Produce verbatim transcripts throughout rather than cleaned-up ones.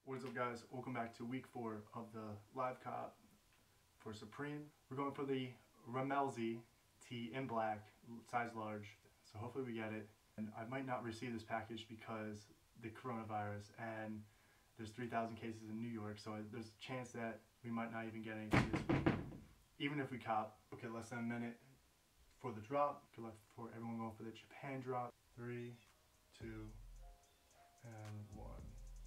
What's up, guys? Welcome back to week four of the live cop for Supreme. We're going for the Ramelzi tea in black, size large, so hopefully we get it. And I might not receive this package because the coronavirus, and there's three thousand cases in New York, so there's a chance that we might not even get anything this week, even if we cop. Okay, less than a minute for the drop. Good luck for everyone going for the Japan drop. Three, two, and one.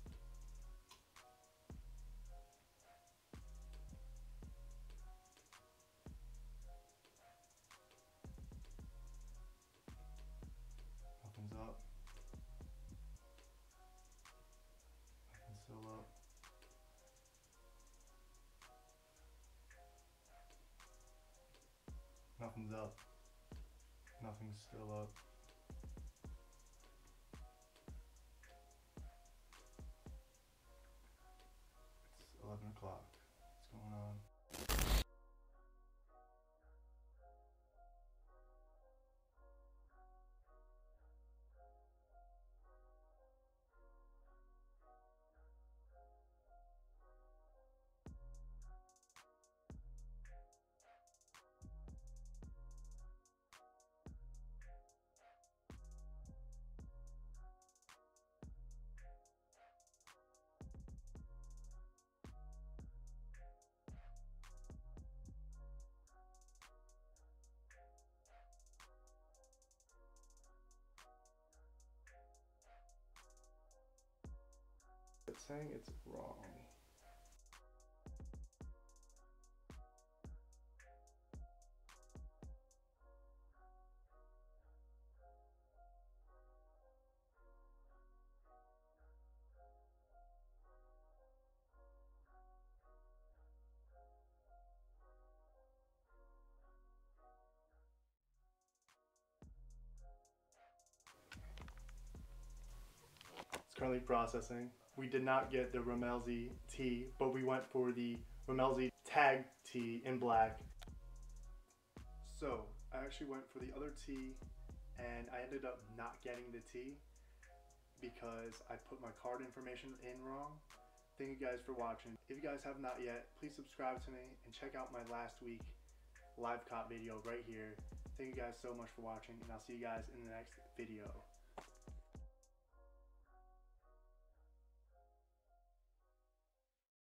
Nothing's up. Nothing's still up. Nothing's up. Nothing's still up. It's eleven o'clock. What's going on? It's saying it's wrong. It's currently processing. We did not get the Ramelzi tea, but we went for the Ramelzi tag tea in black. So I actually went for the other tea, and I ended up not getting the tea because I put my card information in wrong. Thank you guys for watching. If you guys have not yet, please subscribe to me and check out my last week live cop video right here. Thank you guys so much for watching, and I'll see you guys in the next video.